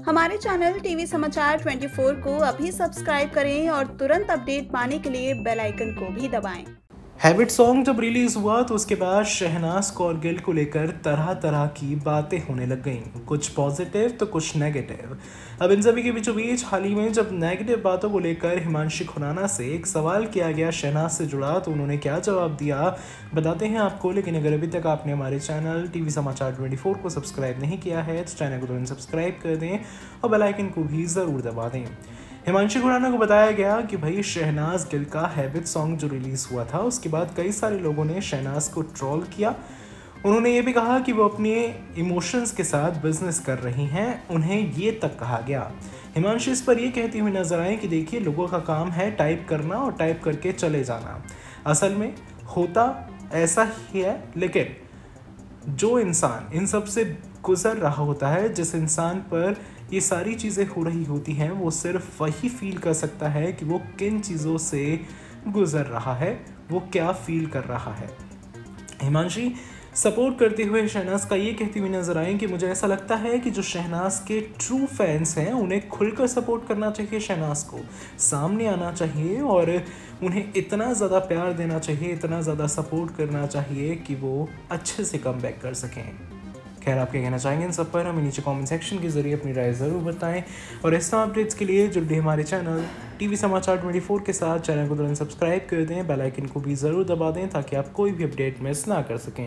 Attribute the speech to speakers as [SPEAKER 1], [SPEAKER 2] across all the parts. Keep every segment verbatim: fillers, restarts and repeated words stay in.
[SPEAKER 1] हमारे channel TV समाचार चौबीस को अभी सब्सक्राइब करें और तुरंत अपडेट पाने के लिए बेल आइकन को भी दबाएं।
[SPEAKER 2] हैबिट सॉन्ग जब रिलीज हुआ तो उसके बाद शहनाज कौर गिल को लेकर तरह तरह की बातें होने लग गईं, कुछ पॉजिटिव तो कुछ नेगेटिव। अब इन सभी के बीचों बीच हाल ही में जब नेगेटिव बातों को लेकर हिमांशी खुराना से एक सवाल किया गया शहनाज से जुड़ा, तो उन्होंने क्या जवाब दिया बताते हैं आपको। लेकिन अगर अभी तक आपने हमारे चैनल टीवी समाचार चौबीस को सब्सक्राइब नहीं किया है तो चैनल को तुरंत सब्सक्राइब कर दें और बेल आइकन को भी ज़रूर दबा दें। हिमांशी खुराना को बताया गया कि भाई शहनाज गिल का हैबिट सॉन्ग जो रिलीज़ हुआ था उसके बाद कई सारे लोगों ने शहनाज को ट्रोल किया। उन्होंने ये भी कहा कि वो अपने इमोशंस के साथ बिजनेस कर रही हैं, उन्हें ये तक कहा गया। हिमांशी इस पर ये कहती हुई नजर आए कि देखिए, लोगों का काम है टाइप करना और टाइप करके चले जाना। असल में होता ऐसा ही है, लेकिन जो इंसान इन सब से गुजर रहा होता है, जिस इंसान पर ये सारी चीज़ें हो रही होती हैं, वो सिर्फ वही फील कर सकता है कि वो किन चीज़ों से गुजर रहा है, वो क्या फील कर रहा है। हिमांशी सपोर्ट करते हुए शहनाज का ये कहती हुई नजर आई कि मुझे ऐसा लगता है कि जो शहनाज के ट्रू फैंस हैं उन्हें खुलकर सपोर्ट करना चाहिए, शहनाज को सामने आना चाहिए और उन्हें इतना ज़्यादा प्यार देना चाहिए, इतना ज़्यादा सपोर्ट करना चाहिए कि वो अच्छे से कम बैक कर सकें। खैर, आप क्या कहना चाहेंगे इन सब पर हमें नीचे कमेंट सेक्शन के जरिए अपनी राय ज़रूर बताएं और इस तरह अपडेट्स के लिए जुड़े हमारे चैनल टीवी समाचार चौबीस के साथ चैनल को तुरंत सब्सक्राइब कर दें, बेल आइकन को भी ज़रूर दबा दें ताकि आप कोई भी अपडेट मिस ना कर सकें।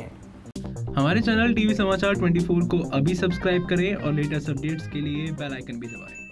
[SPEAKER 3] हमारे चैनल टीवी समाचार चौबीस को अभी सब्सक्राइब करें और लेटेस्ट अपडेट्स के लिए बेल आइकन भी दबाएं।